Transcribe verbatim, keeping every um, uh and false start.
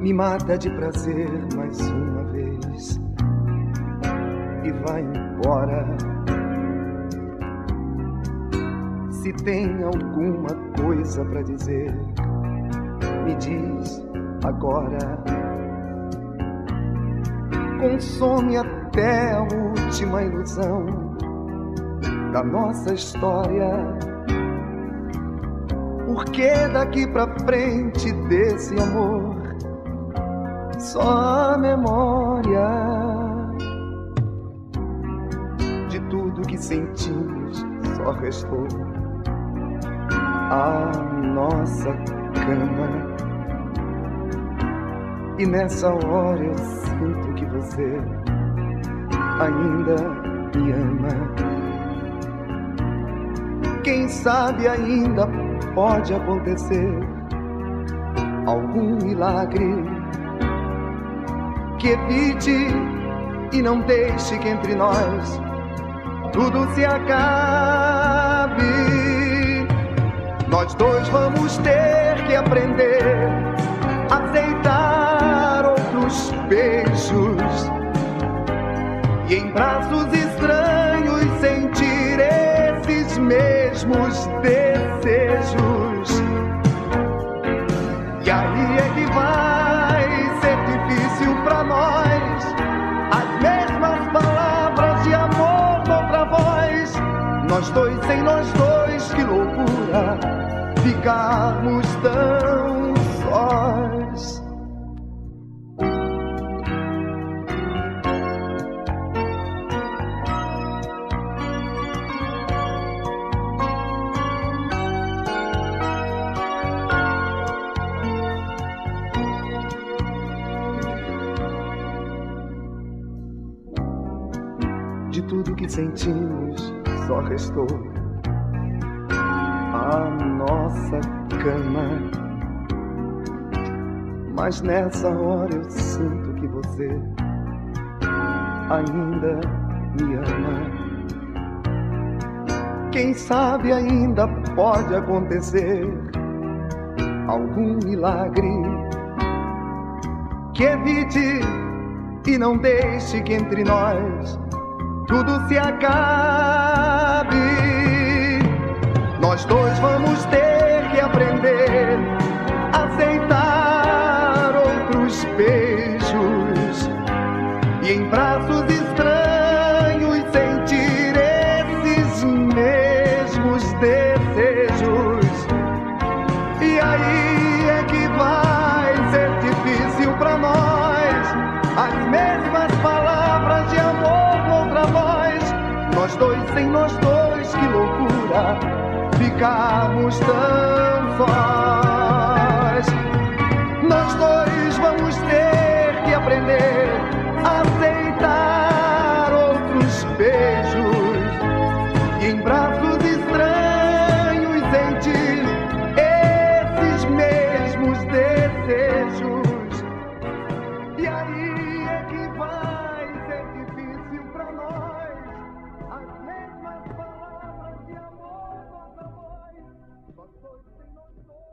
me mata de prazer mais uma vez e vai embora. Se tem alguma coisa pra dizer, me diz agora. Consome até a última ilusão da nossa história. Porque daqui pra frente desse amor só a memória de tudo que sentimos, só restou a nossa cama. E nessa hora eu sinto que você ainda me ama. Quem sabe ainda pode acontecer algum milagre que evite e não deixe que entre nós tudo se acabe. Nós dois vamos ter que aprender a aceitar outros beijos e em braços estranhos sentir esses mesmos desejos. E aí é que vai ser difícil pra nós as mesmas palavras de amor noutra voz. Nós dois sem nós dois, que loucura ficarmos tão sós. De tudo que sentimos, só restou a nossa cama. Mas nessa hora eu sinto que você ainda me ama. Quem sabe ainda pode acontecer algum milagre que evite e não deixe que entre nós tudo se acabe. Nós dois vamos ter que aprender a aceitar outros beijos e em braços estranhos sentir esses mesmos desejos. E aí é que vai ser difícil pra nós as mesmas palavras de amor noutra voz. Nós dois sem nós dois, que loucura ficarmos tão sós. Nós dois vamos ter que aprender a aceitar outros beijos e em braços estranhos sentir esses mesmos desejos. E aí é que vai ser difícil pra nós as mesmas palavras de amor noutra voz. Nós dois sem nós dois.